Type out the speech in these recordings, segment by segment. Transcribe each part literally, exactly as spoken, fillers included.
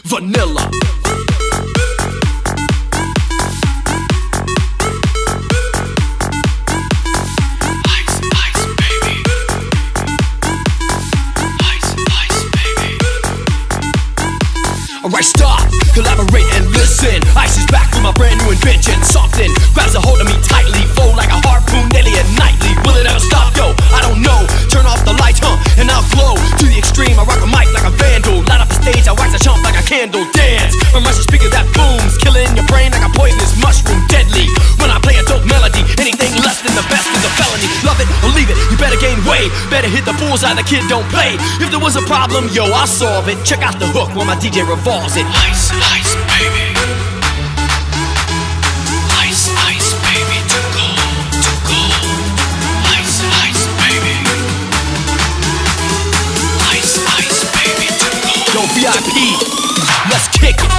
Vanilla. Ice, ice, baby. Ice, ice, baby. Alright, stop, collaborate and listen. Ice is back with my brand new invention. Something grabs a hold of me tightly, fold like a harpoon daily and nightly. Will it ever stop? Yo, I don't know. Turn off the lights, huh, and I'll glow to the extreme. I rock a mic like a vandal. Light up the stage, I wax a chump like a candle. Dance, I'm rushing speaker that booms, killing your brain like a poisonous mushroom. Deadly, when I play a dope melody, anything less than the best is a felony. Love it or leave it, you better gain weight. Better hit the bullseye, the kid don't play. If there was a problem, yo, I'll solve it. Check out the hook when my D J revolves it. Ice, ice, baby. Ice, ice, baby, to go, to go. Ice, ice, baby. Ice, ice, baby, to go. Yo, V I P, let's kick it.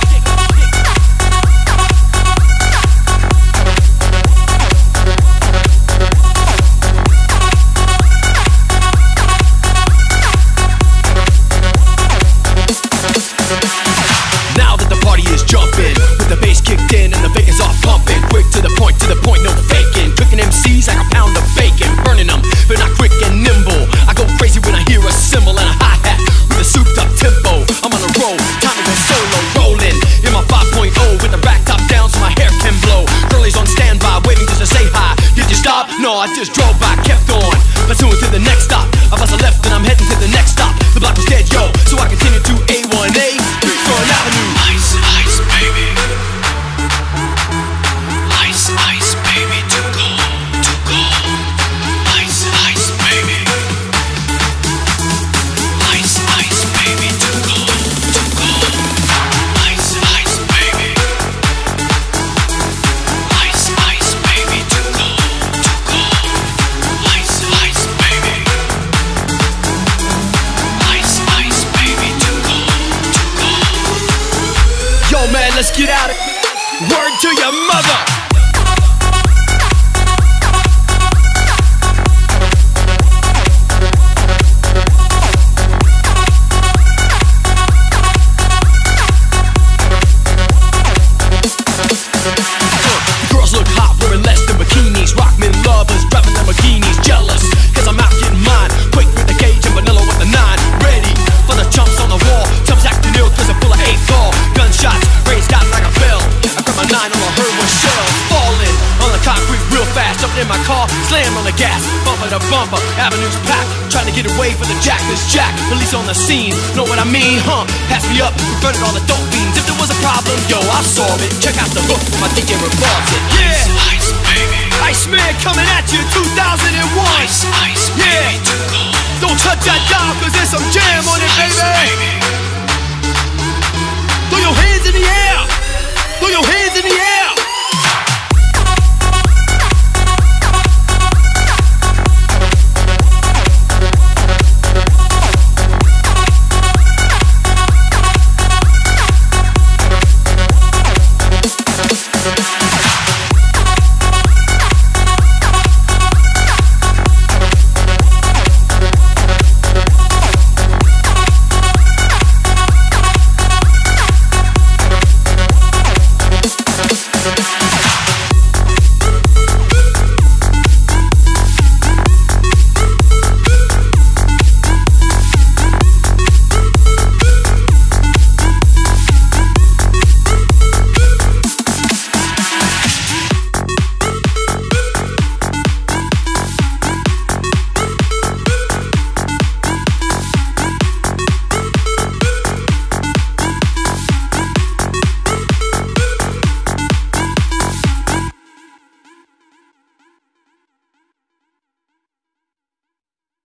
No, I just drove by, kept on, pursuing to the next stop. I bust a left and I'm heading to the next stop. The block was dead, yo, so I continue to A one A, Front Avenue. Ice, ice, baby. Ice, ice, baby, to go, to go. Ice, ice, baby. Ice, ice, baby, to go, to go. Ice, ice, baby. Ice, ice, baby, to go. Yo, man, let's get out of it. Word to your mother. Girls look hot, wearing less than bikinis. Rockman lovers, driving Lamborghinis. Jealous, cause I'm out getting mine. Quick with the gauge and vanilla with the nine. Ready for the chumps on the wall. Chumps acting ill cause I'm full of eight ball. Gunshots, raised out like a bell. I grab my nine, all I heard was shells falling on the concrete real fast. Jumped in my car, slammed on the gas, bumper to bumper, avenues packed. Trying to get away from the jack, this jack. Police on the scene, know what I mean, huh? Pass me up, we burned all the dope beans. If there was a problem, yo, I'll solve it. Check out the hook when my D J revolves it. Yeah, ice, ice, baby. Iceman coming at you, two thousand one. Ice, ice, baby, yeah. To go. Don't touch that dial, cause there's some jam ice, on it, baby. Ice, baby.